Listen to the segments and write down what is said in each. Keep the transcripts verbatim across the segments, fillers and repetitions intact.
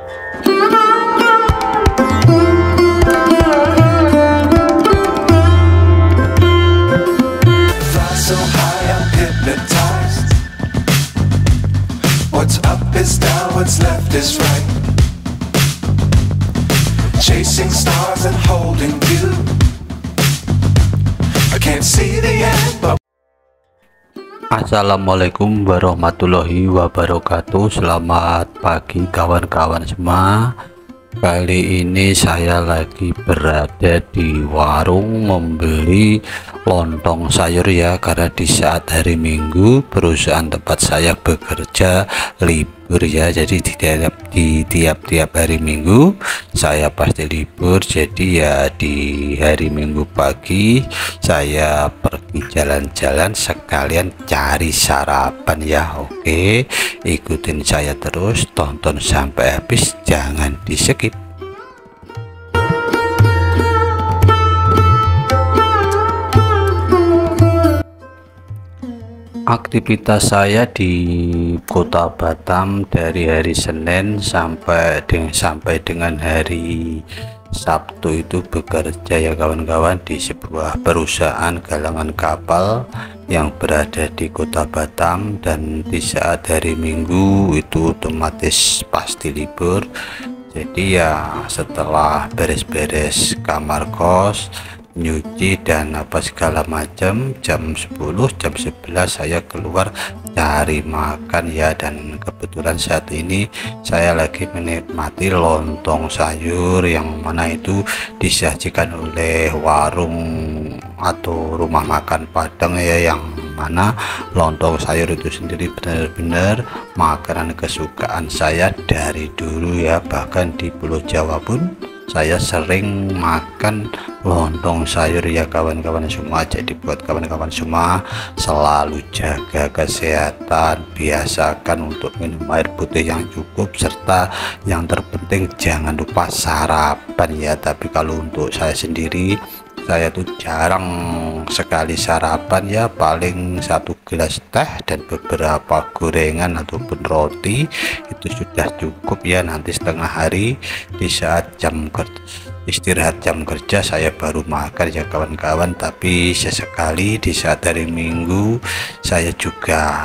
So high, I'm hypnotized. What's up is down, what's left is right. Chasing stars and holding you. I can't see the end, but Assalamualaikum warahmatullahi wabarakatuh. Selamat pagi kawan-kawan semua. Kali ini saya lagi berada di warung membeli lontong sayur ya, karena di saat hari Minggu perusahaan tempat saya bekerja libur ya. Jadi di tiap di tiap-tiap hari Minggu saya pasti libur. Jadi ya di hari Minggu pagi saya pergi jalan-jalan sekalian cari sarapan ya. Oke, ikutin saya terus, tonton sampai habis, jangan di skip. Aktivitas saya di Kota Batam dari hari Senin sampai dengan sampai dengan hari Sabtu itu bekerja ya kawan-kawan, di sebuah perusahaan galangan kapal yang berada di Kota Batam. Dan di saat hari Minggu itu otomatis pasti libur. Jadi ya setelah beres-beres kamar kos, nyuci dan apa segala macam, jam sepuluh jam sebelas saya keluar cari makan ya. Dan kebetulan saat ini saya lagi menikmati lontong sayur yang mana itu disajikan oleh warung atau rumah makan Padang ya, yang mana lontong sayur itu sendiri benar-benar makanan kesukaan saya dari dulu ya. Bahkan di Pulau Jawa pun saya sering makan lontong sayur ya kawan-kawan semua. Jadi buat kawan-kawan semua selalu jaga kesehatan, biasakan untuk minum air putih yang cukup, serta yang terpenting jangan lupa sarapan ya. Tapi kalau untuk saya sendiri, saya tuh jarang sekali sarapan ya, paling satu gelas teh dan beberapa gorengan ataupun roti itu sudah cukup ya. Nanti setengah hari di saat jam kerja, istirahat jam kerja, saya baru makan ya kawan-kawan. Tapi sesekali di saat hari Minggu saya juga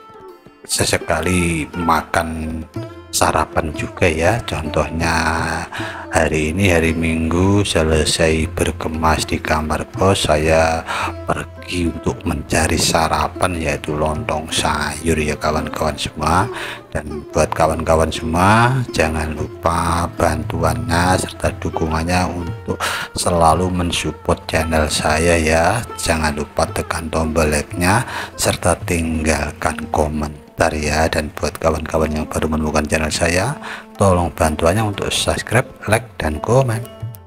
sesekali makan sarapan juga ya. Contohnya hari ini hari Minggu selesai berkemas di kamar kos, saya pergi untuk mencari sarapan yaitu lontong sayur ya kawan-kawan semua. Dan buat kawan-kawan semua jangan lupa bantuannya serta dukungannya untuk selalu mensupport channel saya ya. Jangan lupa tekan tombol like-nya serta tinggalkan komen ya. Dan buat kawan-kawan yang baru menemukan channel saya, tolong bantuannya untuk subscribe, like, dan komen.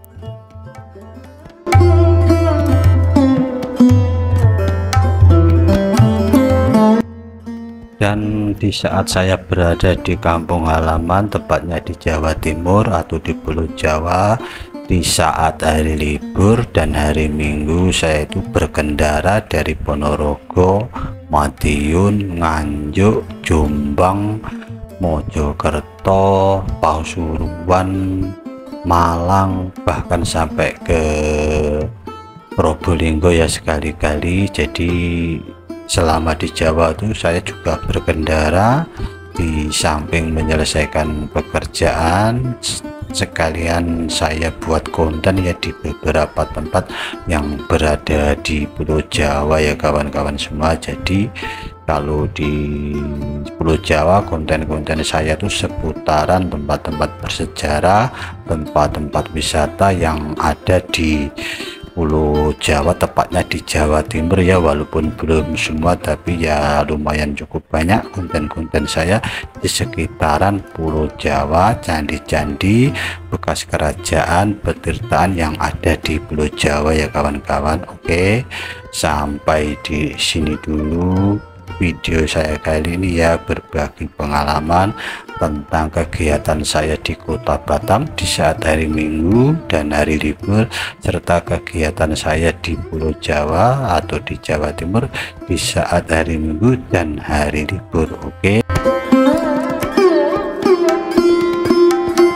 Dan di saat saya berada di kampung halaman, tepatnya di Jawa Timur atau di Pulau Jawa, di saat hari libur dan hari Minggu, saya itu berkendara dari Ponorogo, Madiun, Nganjuk, Jombang, Mojokerto, Pasuruan, Malang, bahkan sampai ke Probolinggo ya sekali-kali. Jadi selama di Jawa itu saya juga berkendara, di samping menyelesaikan pekerjaan sekalian saya buat konten ya di beberapa tempat yang berada di Pulau Jawa ya kawan-kawan semua. Jadi kalau di Pulau Jawa konten-konten saya tuh seputaran tempat-tempat bersejarah, tempat-tempat wisata yang ada di Pulau Jawa, tepatnya di Jawa Timur ya. Walaupun belum semua, tapi ya lumayan cukup banyak konten-konten saya di sekitaran Pulau Jawa, candi-candi, bekas kerajaan, petirtaan yang ada di Pulau Jawa ya kawan-kawan. Oke, sampai di sini dulu video saya kali ini ya, berbagi pengalaman tentang kegiatan saya di Kota Batam di saat hari Minggu dan hari libur, serta kegiatan saya di Pulau Jawa atau di Jawa Timur di saat hari Minggu dan hari libur. Oke.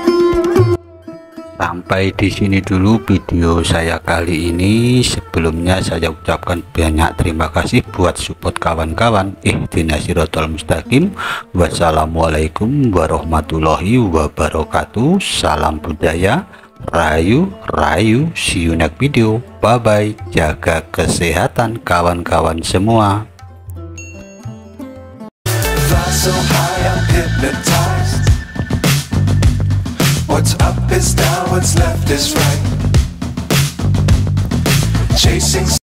Sampai di sini dulu video saya kali ini. Sebelumnya saya ucapkan banyak terima kasih buat support kawan-kawan. Ihdinas siratal mustaqim. Wassalamualaikum warahmatullahi wabarakatuh. Salam budaya, rayu rayu. See you next video. Bye bye. Jaga kesehatan kawan-kawan semua. Fly so high, I'm hypnotized. What's up is down, what's left is right. Chasing